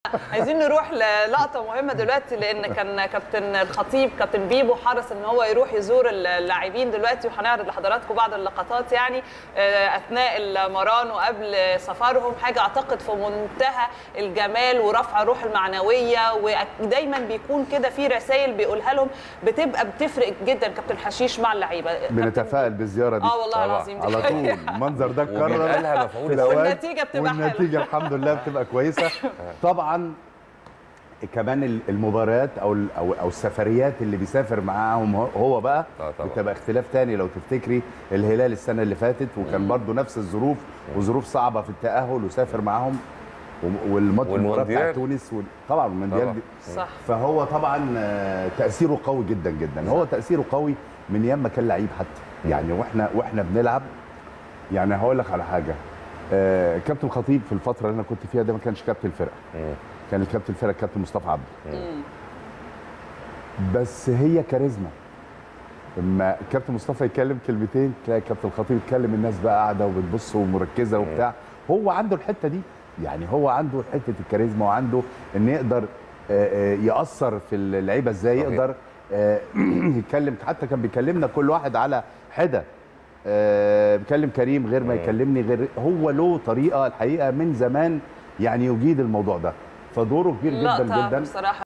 عايزين نروح للقطه مهمه دلوقتي، لان كان كابتن الخطيب كابتن بيبو حرص ان هو يروح يزور اللاعبين دلوقتي، وهنعرض لحضراتكم بعض اللقطات يعني اثناء المران وقبل سفرهم. حاجه اعتقد في منتهى الجمال ورفع الروح المعنويه، ودايما بيكون كده في رسائل بيقولها لهم بتبقى بتفرق جدا كابتن حشيش مع اللعيبه. بنتفائل بالزياره دي والله العظيم على طول. المنظر ده اتكرر والنتيجه بتبقى حلوه، والنتيجه الحمد لله بتبقى كويسه. طبعا كمان المباريات او السفريات اللي بيسافر معاهم هو بقى بتبقى اختلاف تاني. لو تفتكري الهلال السنه اللي فاتت وكان برضو نفس الظروف وظروف صعبه في التاهل وسافر معاهم، والمباراه بتاع تونس طبعا المونديال صح. فهو طبعا تاثيره قوي جدا جدا. هو تاثيره قوي من ايام ما كان لعيب حتى يعني، واحنا بنلعب. يعني هقول لك على حاجه، كابتن خطيب في الفتره اللي انا كنت فيها ده ما كانش كابتن الفرقه، كان الكابتن الفرقه كابتن مصطفى عبده. بس هي كاريزما، لما الكابتن مصطفى يتكلم كلمتين تلاقي الكابتن الخطيب يتكلم الناس بقى قاعده وبتبص ومركزه وبتاع. هو عنده الحته دي، يعني هو عنده حته الكاريزما، وعنده ان يقدر ياثر في اللعيبه ازاي، يقدر يتكلم. حتى كان بيكلمنا كل واحد على حده، بيكلم كريم غير ما يكلمني، غير هو له طريقه الحقيقه من زمان يعني يجيد الموضوع ده، فدوره كبير جدا جدا بصراحه.